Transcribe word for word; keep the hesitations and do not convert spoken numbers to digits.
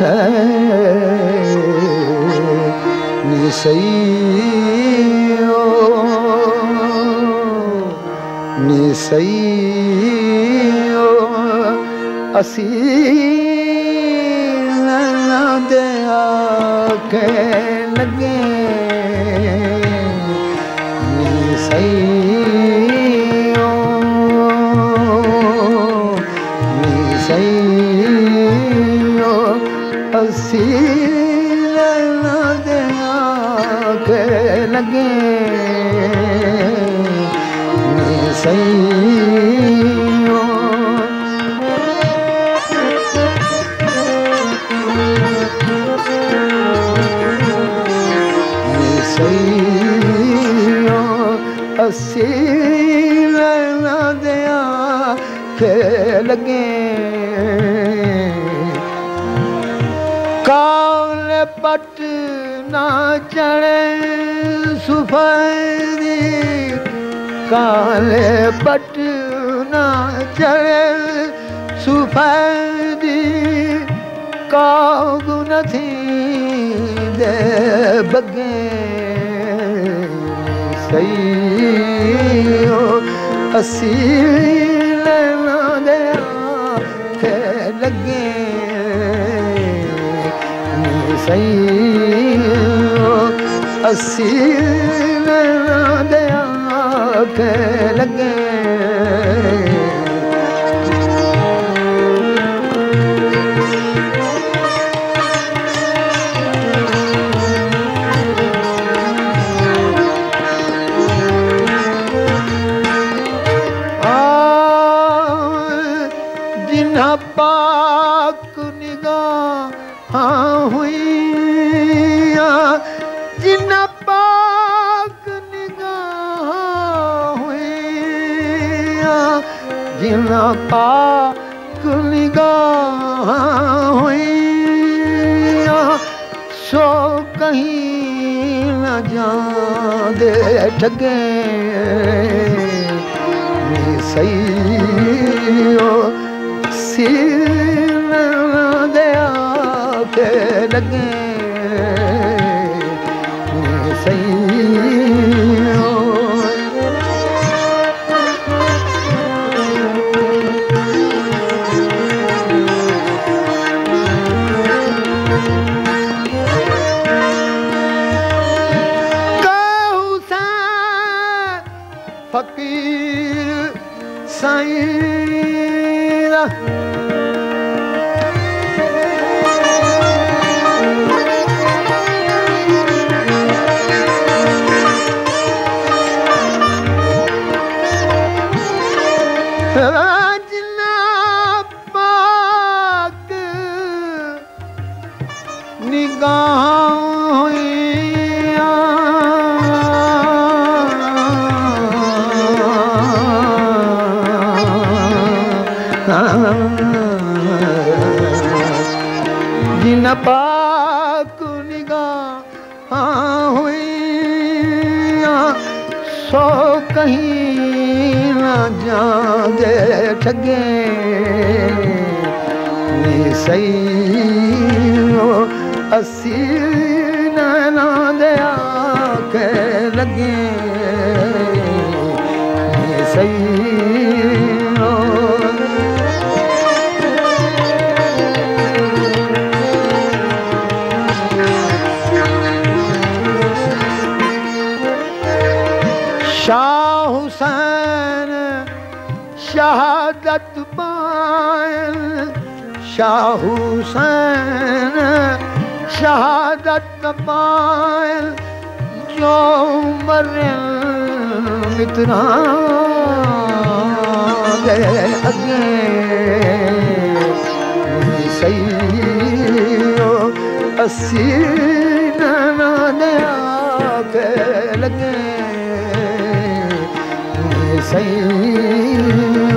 नी सही नी सही असी नैना दे आके लगे नी सही नी सही असी नैना दे आके लगे नी सही असी नैना दे आके लगे काले पट ना चढ़े सुफैदी काले पट ना चढ़े सुफैदी कागु नथी दे बगे सही असी नैना दे आके लगे सही असी नैना दे आके लगे पाक निगाह हुई जिन पाक निगाह हुई जिन पाक निगाह हुई सो कहीं न जांदे ठगे सही सी नैना दे आके लगे सही कहू सा फकीर साईं जिन्ना पाक निगाह हुई जिन पाक निगाह हुई सो कहीं न जांदे ठगे नी सही असी नैना दे आके लगे नी सही शाह हुसैन शहादत पायल शाह हुसैन शहादत पायल जो मरे मित्रा दे अगे सही असी नैना दे आके लगे सही